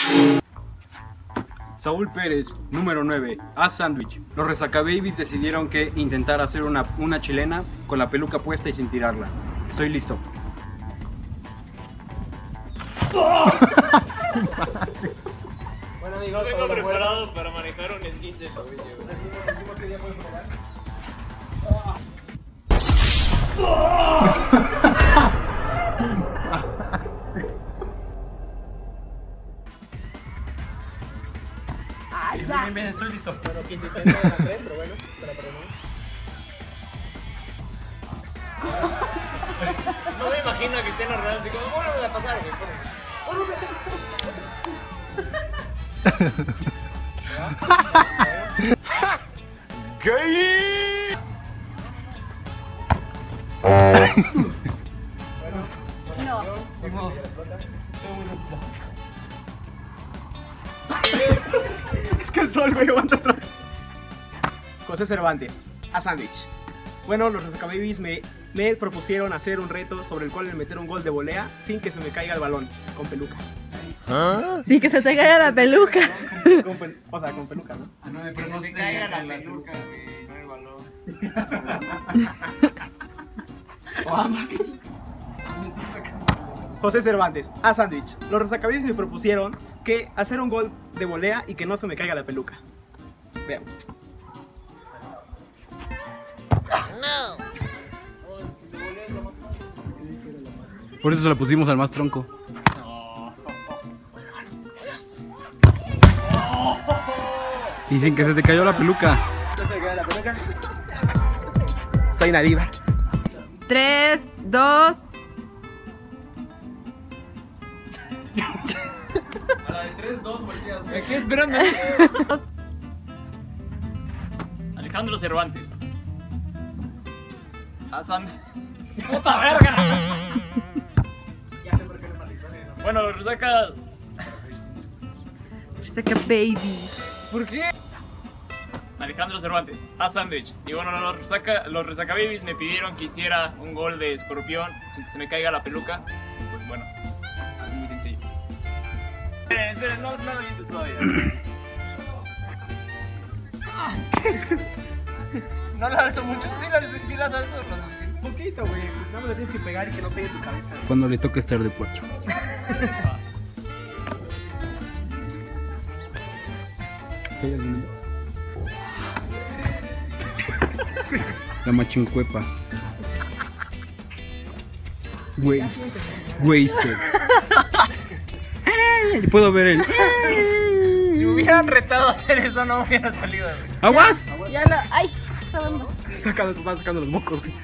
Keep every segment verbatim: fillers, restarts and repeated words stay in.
Saúl Pérez, número nueve, haz sándwich. Los Resacababies decidieron que intentar hacer una, una chilena con la peluca puesta y sin tirarla. Estoy listo. Bueno amigos, no vengo preparado para manejar un esguince de tobillo. Bien, bien, bien, estoy listo. Bueno, quince intentos de la tres, pero bueno, pero pero no. No me imagino a Cristiano Ronaldo así como, bueno, me la pasaron, güey. ¿Qué? No. Es que el sol, güey, aguanta atrás. José Cervantes, a sándwich. Bueno, los Resacababies me, me propusieron hacer un reto sobre el cual me meter un gol de volea sin que se me caiga el balón, con peluca. ¿Ah? Sí, que se te caiga la peluca. Con pe o sea, con peluca, ¿no? No, pero no se caiga la peluca, güey, no el balón. O ambas. José Cervantes, a sándwich. Los Resacababies me propusieron que hacer un gol de volea y que no se me caiga la peluca. Veamos. Por eso se la pusimos al más tronco. Y sin que se te cayó la peluca. ¿No se me caiga la peluca? Soy una diva. Tres, dos. A la de tres, dos volteas. ¿Me quedé esperando? dos. Alejandro Cervantes. A Sandy. ¡Puta verga! Ya sé por qué no participé, ¿no? Bueno, los resaca. Resaca baby. ¿Por qué? Alejandro Cervantes, a sándwich. Y bueno, los resaca, los Resacababies me pidieron que hiciera un gol de escorpión sin que se me caiga la peluca. Pues bueno, algo muy sencillo. Esperen, esperen, no, no lo visto todavía. No la alzo mucho, sí la, sí las alzo. Un poquito, güey. Nada más le tienes que pegar y que no pegue tu cabeza. Cuando le toque estar de puerto. La machincuepa. Wasted. Y puedo ver el. Si me hubieran retado a hacer eso, no hubiera salido. Güey. ¡Aguas! Ya la. ¡Ay! Está dando. Se está sacando, se está sacando los mocos, güey.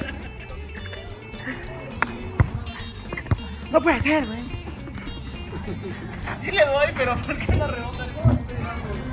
No puede ser, güey. Sí le doy, pero ¿por qué la rebota? ¿Cómo estoy dando?